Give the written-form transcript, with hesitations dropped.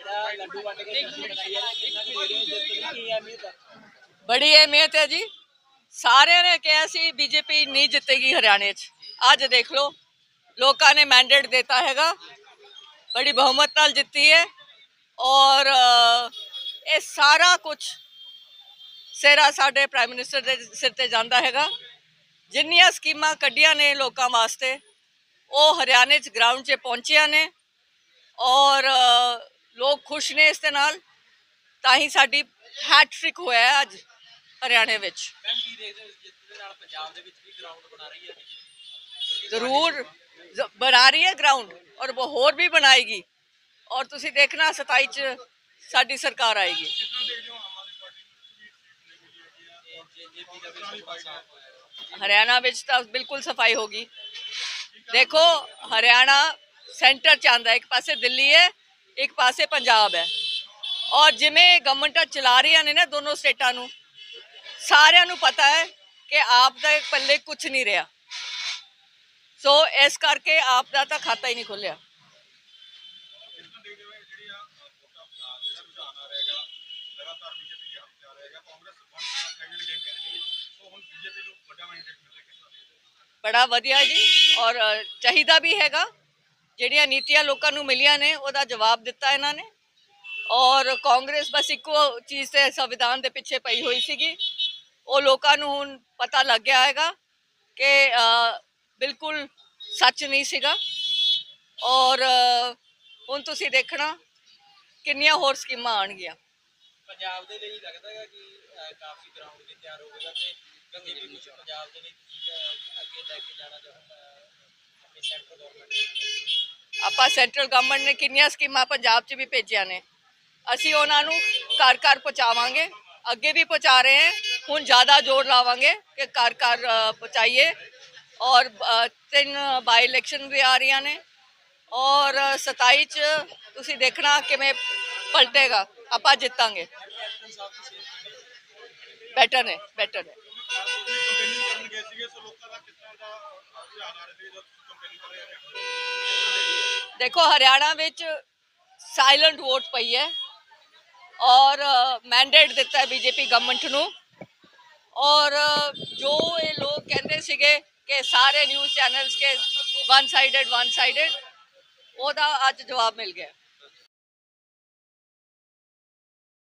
बड़ी अहमियत है जी। सारे ने कहा सी बीजेपी नहीं जितेगी हरियाणे च, अज देख लो लोगों ने मैंडेट देता हैगा, बड़ी बहुमत नाल जिती है। और ये सारा कुछ सेरा साडे प्राइम मिनिस्टर दे सिर ते जांदा हैगा। जिन्नियां स्कीमां कड्डियां ने लोकां वास्ते वो हरियाणे च ग्राउंड च पहुंचिया ने और लोग खुश ने इस दे नाल, ताही साडी हैट्रिक होया है अज हरियाणे विच। जरूर बना रही है ग्राउंड और वो होर भी बनाएगी और तुसी देखना 27 च साडी सरकार आएगी। हरियाणा विच तो बिल्कुल सफाई होगी। देखो हरियाणा सेंटर च आंदा, एक पासे दिल्ली है एक पासे पंजाब है और जिमें गवर्नमेंट चला रही ने ना दोनों स्टेटां नूं, सारियां नूं पता है कि आप दा पल्ले कुछ नहीं रहा। सो इस करके आप दा तां खाता ही नहीं खुलिया। बड़ा वधिया जी और चाहिदा भी हैगा। ਜਿਹੜੀਆਂ ਨੀਤੀਆਂ ਲੋਕਾਂ ਨੂੰ ਮਿਲੀਆਂ ਨੇ ਉਹਦਾ ਜਵਾਬ ਦਿੱਤਾ ਇਹਨਾਂ ਨੇ ਔਰ ਕਾਂਗਰਸ ਬਸ ਇੱਕੋ ਚੀਜ਼ ਤੇ ਸੰਵਿਧਾਨ ਦੇ ਪਿੱਛੇ ਪਈ ਹੋਈ ਸੀਗੀ। ਉਹ ਲੋਕਾਂ ਨੂੰ ਹੁਣ ਪਤਾ ਲੱਗ ਗਿਆ ਹੈਗਾ ਕਿ ਬਿਲਕੁਲ ਸੱਚ ਨਹੀਂ ਸੀਗਾ ਔਰ ਹੁਣ ਤੁਸੀਂ ਦੇਖਣਾ ਕਿੰਨੀਆਂ ਹੋਰ ਸਕੀਮਾਂ ਆਉਣਗੀਆਂ। ਪੰਜਾਬ ਦੇ ਲਈ ਲੱਗਦਾ ਹੈ ਕਿ ਕਾਫੀ ਗਰਾਊਂਡ ਵੀ ਤਿਆਰ ਹੋਵੇਗਾ ਤੇ ਕਦੇ ਵੀ ਕੁਝ ਪੰਜਾਬ ਦੇ ਲਈ ਅੱਗੇ ਲੈ ਕੇ ਜਾਣਾ ਚਾਹੁੰਦਾ ਆਪਣੀ ਸੈਂਟਰਲ ਗਵਰਨਮੈਂਟ। ਆਪਾਂ ਸੈਂਟਰਲ ਗਵਰਨਮੈਂਟ ਨੇ ਕਿੰਨੀਆਂ ਸਕੀਮਾਂ ਪੰਜਾਬ 'ਚ ਵੀ ਭੇਜੀਆਂ ਨੇ, ਅਸੀਂ ਉਹਨਾਂ ਨੂੰ ਘਰ ਘਰ ਪਹੁੰਚਾਵਾਂਗੇ, ਅੱਗੇ ਵੀ ਪਹੁੰਚਾ ਰਹੇ ਹਾਂ। ਹੁਣ ਜ਼ਿਆਦਾ ਜ਼ੋਰ ਲਾਵਾਂਗੇ ਕਿ ਘਰ ਘਰ ਪਹੁੰਚਾਈਏ ਔਰ 3 ਬਾਈ ਇਲੈਕਸ਼ਨ ਵੀ ਆ ਰਹੀਆਂ ਨੇ ਔਰ 27 'ਚ ਤੁਸੀਂ ਦੇਖਣਾ ਕਿਵੇਂ ਪਲਟੇਗਾ, ਆਪਾਂ ਜਿੱਤਾਂਗੇ। ਬੈਟਰ ਨੇ ਬੈਟਰ ਨੇ। देखो हरियाणा विच साइलेंट वोट पई है और मैंडेट दिता है बीजेपी गवर्नमेंट नूं और जो ये लोग कहते सीगे कि सारे न्यूज़ चैनल्स के वन साइडेड ओदा अज जवाब मिल गया।